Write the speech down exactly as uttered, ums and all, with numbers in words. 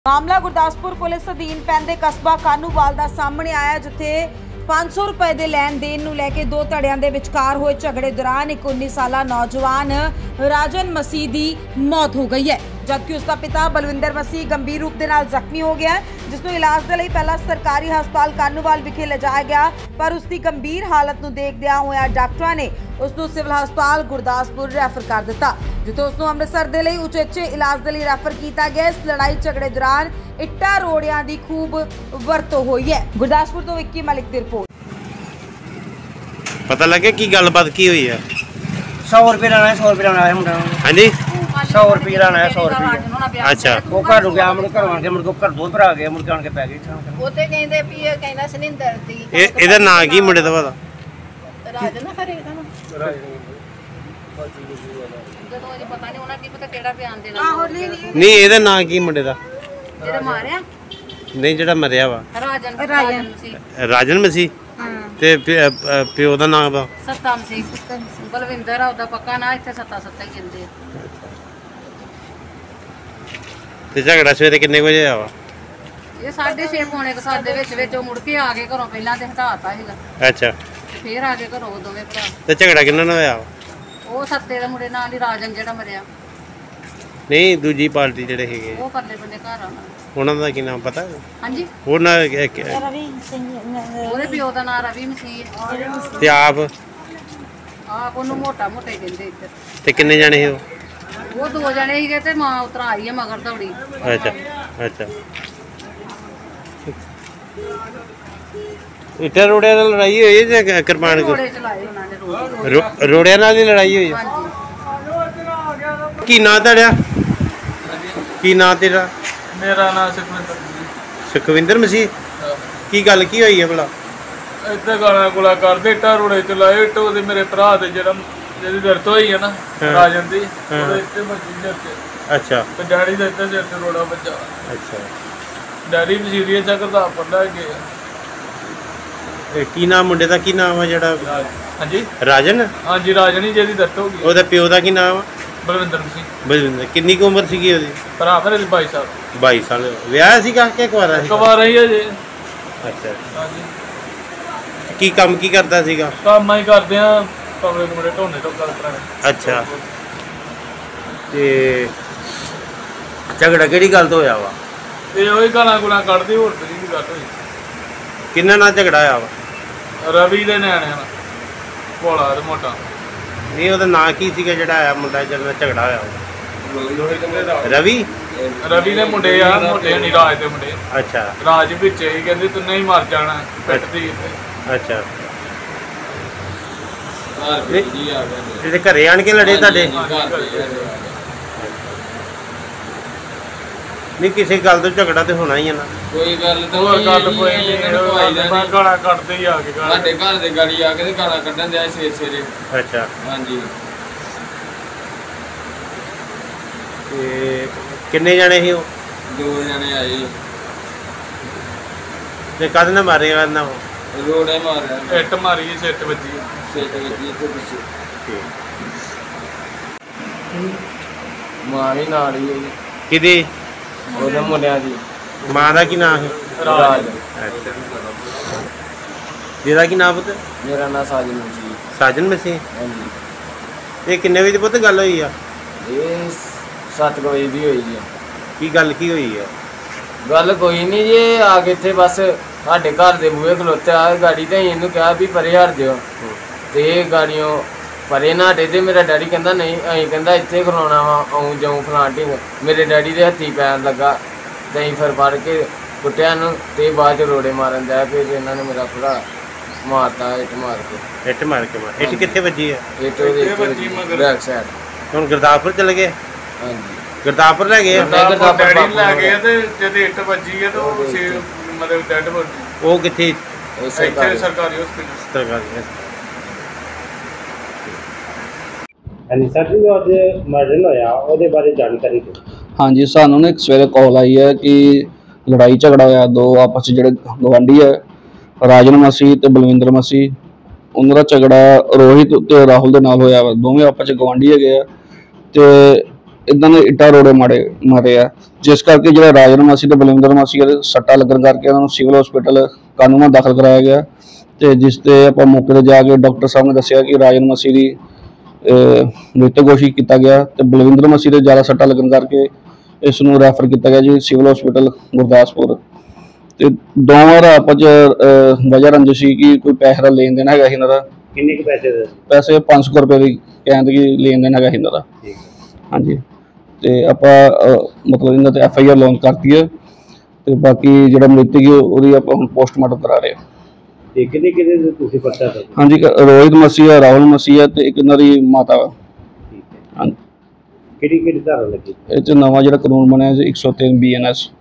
मामला गुरदासपुर पुलिस अधीन पैंदे कस्बा कानूवाल का सामने आया जिथे पांच सौ रुपए के लैन देन नूं लैके दो धड़ियां दे विचकार होए झगड़े दौरान एक उन्नीस साला नौजवान राजन मसीह की मौत हो गई है, जबकि उसका पिता बलविंदर मसीह गंभीर रूप दे नाल जख्मी हो गया है, जिसनूं इलाज दे लई पहला सरकारी हस्पताल कानूवाल विखे लिजाया गया, पर उसकी गंभीर हालत नूं देखदिआं होया डॉक्टरां ने उसनूं सिविल हस्पताल गुरदासपुर रैफर कर दिता, जिथे उसनूं अमृतसर दे लई उचेचे इलाज दे लई रैफर किया गया। इस लड़ाई झगड़े दौरान इट्टा रोड़ियां दी खूब वरतों हुई है। गुरदासपुर तो विक्की मलिक दी रिपोर्ट। पता लगे की गलबात की हुई है? सौ रुपये लाना है, सौ रुपये लाना है मुंडा। हाँ जी, सौ रुपये लाना है, सौ रुपये। अच्छा, वो घर गया मुड़ घर आके मुड़ घर दो भरा गया मुड़ आके पै गई ओते कहंदे भी ये कहंदा सनिंदर दी ए ਇਹਦਾ ਨਾਂ ਕੀ ਮੁੰਡੇ ਦਾ ਪਤਾ? ਰਾਜ ਨਾ ਖਰੇ ਦਾ ਨਾ ਜਦੋਂ ਇਹ ਪਤਾ ਨਹੀਂ ਉਹਨਾਂ ਕੀ ਪਤਾ ਕਿਹੜਾ ਬਿਆਨ ਦੇਣਾ। ਆਹੋ ਨਹੀਂ ਨਹੀਂ ਨਹੀਂ ਇਹਦਾ ਨਾਂ ਕੀ ਮੁੰਡੇ ਦਾ? ਜਿਹੜਾ ਮਾਰਿਆ ਨਹੀਂ ਜਿਹੜਾ ਮਰਿਆ ਵਾ ਰਾਜਨ ਰਾਜਨ ਸੀ। ਰਾਜਨ ਮਸੀਹ ਤੇ ਪਿਓ ਦਾ ਨਾਮ ਵਾ ਸਤਨਾਮ ਸਿੰਘ ਬਲਵਿੰਦਰ ਆ ਉਹਦਾ ਪੱਕਾ ਨਾਂ ਇੱਥੇ ਸੱਤਾ ਸੱਤਾ ਹੀ ਕਹਿੰਦੇ ਆ। ਤੇ ਝਗੜਾ ਸਵੇਰੇ ਕਿੰਨੇ ਵਜੇ ਆ ਵਾ? ਇਹ ਸਾਢੇ ਛੇ ਪੌਣੇ ਕੁ ਸੱਤ ਦੇ ਵਿੱਚ ਵਿੱਚ ਉਹ ਮੁੜ ਕੇ ਆ ਗਏ ਘਰੋਂ, ਪਹਿਲਾਂ ਤੇ ਹਟਾਤਾ ਸੀਗਾ ਅੱਛਾ, ਤੇ ਫੇਰ ਆ ਕੇ ਘਰੋਂ ਦੋਵੇਂ ਭਰਾ। ਤੇ ਝਗੜਾ ਕਿੰਨਾ ਨਾਲ ਹੋਇਆ ਵਾ? ਉਹ ਸੱਤੇ ਦੇ ਮੁੰਡੇ ਨਾਲ ਹੀ ਰਾਜਨ ਜਿਹੜਾ ਮਰਿਆ, ਨਹੀਂ ਦੂਜੀ ਪਾਰਟੀ ਜਿਹੜੇ ਹੈਗੇ ਉਹ ਪਰਲੇ ਬੰਨੇ ਘਰ ਆਣਾ। ਉਹਨਾਂ ਦਾ ਕੀ ਨਾਮ ਪਤਾ? ਹਾਂਜੀ, ਉਹਨਾਂ ਰਵੀ ਸਿੰਘ ਉਹਦੇ ਪਿਓ ਦਾ ਨਾਮ ਰਵੀ ਮਸੀਹ ਤੇ ਆਪ ਆਪ ਉਹਨੂੰ ਮੋਟਾ ਮੋਟੇ ਕਹਿੰਦੇ ਇੱਧਰ। ਤੇ ਕਿੰਨੇ ਜਾਣੇ ਸੀ ਉਹ? ਉਹ ਦੋ ਜਣੇ ਸੀਗੇ ਤੇ ਮਾਂ ਉਤਰਾ ਆਈ ਹੈ ਮਗਰ ਦੌੜੀ। ਅੱਛਾ ਅੱਛਾ, ਇੱਟਾਂ ਰੋੜਿਆਂ ਨਾਲ ਲੜਾਈ ਹੋਈ ਹੈ ਜਾਂ ਕਿਰਪਾਨ ਘੋੜੇ ਚਲਾਏ ਉਹਨਾਂ ਨੇ ਰੋਜ਼। ਰੋ- ਰੋੜਿਆਂ ਨਾਲ ਹੀ ਲੜਾਈ ਹੋਈ ਹੈ? ਹਾਂਜੀ, ਕੀ ਨਾਂ ਤੁਹਾਡਾ? ਕੀ ਨਾਂ ਤੇਰਾ? मेरा नाम सुखविंदर ਸੁਖਵਿੰਦਰ ਮਸੀਹ। ਕੀ ਗੱਲ ਕੀ ਹੋਈ ਹੈ ਭਲਾ? इतने गाला गुला करते इट्टा रोड़े चलाए इट्टो दे मेरे भरा दे जेड़ा जेदी दर्द होई है ना राजन दी ओदे इत्ते बच्ची जते। ਅੱਛਾ ते डैडी दे इत्ते सिर ते रोड़ा बच्चा। ਅੱਛਾ, डैडी भी सीरियस है करदा पढ़दा के। ਇਹ ਕੀ ਨਾਮ ਮੁੰਡੇ ਦਾ? ਕੀ ਨਾਮ ਆ ਜਿਹੜਾ? हां जी ਰਾਜਨ। हां जी राजन ही जेदी दर्द होगी ਉਹਦਾ ਪਿਓ ਦਾ ਕੀ ਨਾਮ ਆ? बलविंदर सिंह। ਬਲਵਿੰਦਰ। ਕਿੰਨੀ ਕੁ ਉਮਰ ਸੀਗੀ ਉਹਦੀ? भरा मेरे बाईस साल ਬਾਈ ਸਾਲ। ਵਿਆਹ ਸੀਗਾ ਕਿ ਕੁਆਰਾ ਸੀ? कवा रही है जी। ਅੱਛਾ, हां जी ਕੀ ਕੰਮ ਕੀ ਕਰਦਾ ਸੀਗਾ? काम ही करदे आ कमरे कमरे ढोने तो कर करा। ਅੱਛਾ, ਤੇ ਝਗੜਾ ਕਿਹੜੀ ਗੱਲ ਤੋਂ ਹੋਇਆ ਵਾ? ये ओही गाला गुला कढदी होर ते नहीं गल होई। ਕਿੰਨਾ ਨਾਲ ਝਗੜਾ ਹੋਇਆ ਵਾ? रवि दे न्याणे नाल भोला ते मोटा। ਨਹੀਂ ਉਹਦਾ ਨਾਂ ਕੀ ਸੀਗਾ ਜਿਹੜਾ ਆਇਆ ਮੁੰਡਾ ਜਿਹਦੇ ਨਾਲ ਝਗੜਾ ਹੋਇਆ ਵਾ? ਰਵੀ। रवि ने मुंडे आ मोटे नहीं राज दे मुंडे। ਅੱਛਾ राज विच ही कहंदे तू नहीं मर जाना पिटदी। ਅੱਛਾ, ਜਿਹੜੇ ਘਰੇ ਆਣ ਕੇ ਲੜੇ ਤੁਹਾਡੇ? ਨਹੀਂ ਕਿਸੇ ਗੱਲ ਤੋਂ ਝਗੜਾ ਤੇ ਹੋਣਾ ਹੀ ਹੈ ਨਾ। ਕੋਈ ਗੱਲ ਤਾਂ ਹੋਰ ਗੱਲ ਨਹੀਂ, ਕੋਈ ਇਹਨਾਂ ਨੂੰ ਭਾਈ ਦਾ ਨਹੀਂ ਨਹੀਂ। ਗਾਲਾਂ ਕੱਢਦੇ ਹੀ ਆ ਕੇ ਗਾਲਾਂ। ਸਾਡੇ ਘਰ ਦੇ ਗਾੜੀ ਆ ਕੇ ਤੇ ਗਾਲਾਂ ਕੱਢਣ ਦਿਆ ਸਵੇਰੇ ਸਵੇਰੇ। ਅੱਛਾ, ਹਾਂਜੀ, ਤੇ ਕਿੰਨੇ ਜਾਣੇ ਸੀ ਉਹ? ਦੋ ਜਣੇ ਆਏ ਤੇ ਕਦ ਨਾ ਮਾਰੇ ਕਰਨਾ ਉਹ? ਰੋੜੇ ਮਾਰਿਆ ਇੱਟ ਮਾਰੀ ਸਿਰ ਤੇ ਵੱਜੀ। ਸਿੱਟ ਵੱਜੀ ਇੱਥੇ ਪਿੱਛੇ। ਮਾਂ ਵੀ ਨਾਲ ਹੀ ਹੋਈ ਕਿਹਦੀ? ਉਹਦੇ ਮੁੰਡਿਆਂ ਦੀ। ਮਾਂ ਦਾ ਕੀ ਨਾਮ ਹੈ? ਰਾਜ। ਅੱਛਾ, ਜਿਹਦਾ ਕੀ ਨਾਮ ਪੁੱਤ? ਮੇਰਾ ਨਾਂ ਸਾਜਨ ਸੀ। ਸਾਜਨ ਮਸੀਹ। ਹਾਂਜੀ, ਇਹ ਕਿੰਨੇ ਵਜੇ ਪੁੱਤ ਗੱਲ ਹੋਈ ਆ? ਇਹ ਸੱਤ ਕੁ ਵਜੇ ਦੀ ਹੋਈ ਆ। ਕੀ ਗੱਲ ਕੀ ਹੋਈ ਆ? ਗੱਲ ਕੋਈ ਨਹੀਂ ਜੀ, ਆ ਕੇ ਇੱਥੇ ਬਸ ਸਾਡੇ ਘਰ ਦੇ ਬੂਹੇ ਖਲੋਤੇ ਆ ਗਾੜੀ ਤੇ ਇਹਨੂੰ ਕਿਹਾ ਵੀ ਪਰੇ ਹਟ ਦਿਓ, ਤੇ ਇਹ ਗਾੜੀਆਂ ਪਰੇ ਨਾ ਹਟੇ ਤੇ ਮੇਰਾ ਡੈਡੀ ਕਹਿੰਦਾ ਨਹੀਂ ਅਸੀਂ ਕਹਿੰਦਾ ਇੱਥੇ ਖਲੋਣਾ ਵਾ ਆਉਂ ਜਾਉਂ ਫਲਾਂਟਿੰਗ। ਮੇਰੇ ਡੈਡੀ ਦੇ ਹੱਥੀ ਪੈਣ ਲੱਗਾ ਤੇ ਅਸੀਂ ਫਿਰ ਫੜ ਕੇ ਕੁੱਟਿਆ ਨੂੰ ਤੇ ਬਾਅਦ ਚ ਰੋੜੇ ਮਾਰਨ ਦਿਆ। ਫਿਰ ਇਹਨਾਂ ਨੇ ਮੇਰਾ ਭਰਾ ਮਾਰਤਾ ਇੱਟ ਮਾਰ ਕੇ। ਇੱਟ ਮਾਰ ਕੇ ਮਾਰ? ਇੱਟ ਕਿੱਥੇ ਵੱਜੀ ਆ? ਇੱਟ ਉਹਦੇ ਇੱਥੇ ਬੈਕ ਸਾਈਡ। ਹੁਣ ਗੁਰਦਾਸਪੁਰ ਚਲੇ ਗਏ? ਹਾਂਜੀ, ਗੁਰਦਾਸਪੁਰ ਲੈ ਗਏ? ਗੁਰਦਾਸਪੁਰ ਡੈਡੀ ਲੈ ਗਏ ਤੇ ਜਦ ਇੱਟ ਵੱਜੀ ਹੈ ਤਾਂ ਉਹ ਛੇ ਮਤਲਬ ਡੈਡ ਬੋਡੀ ਉਹ ਕਿੱਥੇ? ਇਹ ਇੱਥੇ ਸਰਕਾਰੀ ਸਰਕਾਰੀ ਹਸਪੀਟਲ। ਸਰਕਾਰੀ। ਹਾਂਜੀ ਸਰ ਜੀ, ਅੱਜ ਮਰਡਰ ਹੋਇਆ ਉਹਦੇ ਬਾਰੇ ਜਾਣਕਾਰੀ ਦਿਓ। हाँ जी, सानू ने एक सवेरे कॉल आई है कि लड़ाई झगड़ा होया दो आपस च जेह्ड़े गवांढी है राजन मसीह ते बलविंदर मसीह उन्हां दा झगड़ा रोहित ते राहुल दे नाल होया वा। दोवें आपस च गवांढी हैगे आ ते इदां दे इट्टा रोड़े मारे मारे आ ਜਿਸ ਕਰਕੇ ਜਿਹੜਾ ਰਾਜਨ ਮਸੀਹ ਤੇ ਬਲਵਿੰਦਰ ਮਸੀਹ ਦੇ ਸੱਟਾਂ ਲੱਗਣ ਕਰਕੇ ਉਹਨਾਂ ਨੂੰ ਸਿਵਲ ਹਸਪੀਟਲ ਕਾਨੂੰਨਾਂ ਦਾਖਲ ਕਰਾਇਆ ਗਿਆ ਤੇ ਜਿਸ ਤੇ ਆਪਾਂ ਮੌਕੇ ਤੇ ਜਾ ਕੇ ਡਾਕਟਰ ਸਾਹਿਬ ਨੇ ਦੱਸਿਆ ਕਿ ਰਾਜਨ ਮਸੀਹ ਦੀ ਮ੍ਰਿਤਕ ਘੋਸ਼ਿਤ ਕੀਤਾ ਗਿਆ ਤੇ ਬਲਵਿੰਦਰ ਮਸੀਹ ਦੇ ਜ਼ਿਆਦਾ ਸੱਟਾਂ ਲੱਗਣ ਕਰਕੇ ਇਸ ਨੂੰ ਰੈਫਰ ਕੀਤਾ ਗਿਆ ਜੀ ਸਿਵਲ ਹਸਪੀਟਲ ਗੁਰਦਾਸਪੁਰ। ਤੇ ਦੋਵਾਂ ਦਾ ਆਪਸ 'ਚ ਵਜ੍ਹਾ ਰੰਜਿਸ਼ ਸੀ ਕਿ ਕੋਈ ਪੈਸੇ ਦਾ ਲੈਣ ਦੇਣ ਹੈਗਾ ਸੀ ਇਹਨਾਂ ਦਾ। ਕਿੰਨੇ ਕੁ ਪੈਸੇ ਦੇ? ਪੈਸੇ ਪੰਜ ਸੌ ਰੁਪਏ ਦੀ ਕਹਿੰਦੇ ਕਿ ਲੈਣ ਦੇਣ ਹੈਗਾ ਸੀ ਇਹਨਾਂ ਦਾ। ਹਾਂਜੀ ਤੇ ਆਪਾਂ ਮਤਲਬ ਇਹਨਾਂ ਤੇ ਐਫ ਆਈ ਆਰ ਲੌਂਚ ਕਰਤੀ ਹੈ ਤੇ ਬਾਕੀ ਜਿਹੜਾ ਮ੍ਰਿਤਕ ਹੈ ਉਹਦੀ ਆਪਾਂ ਹੁਣ ਪੋਸਟਮਾਰਟਮ ਕਰਾ ਰਹੇ ਹਾਂ। ਤੇ ਕਿਹਦੇ ਕਿਹਦੇ ਤੁਸੀਂ ਪਤਾ ਕਰ? ਹਾਂਜੀ ਰੋਹਿਤ ਮਸੀਹ ਹੈ, ਰਾਹੁਲ ਮਸੀਹ ਹੈ ਤੇ ਇੱਕ ਇਹਨਾਂ ਦੀ ਮਾਤਾ ਵਾ। ਹਾਂਜੀ ਕਿਹੜੀ ਕਿਹੜੀ ਧਾਰਾ ਲੱਗੀ? ਇਹ 'ਚ ਨਵਾਂ ਜਿਹੜਾ ਕਾਨੂੰਨ ਬਣਿਆ ਜੀ ਇੱਕ ਸੌ ਤਿੰਨ ਬੀ ਐਨ ਐਸ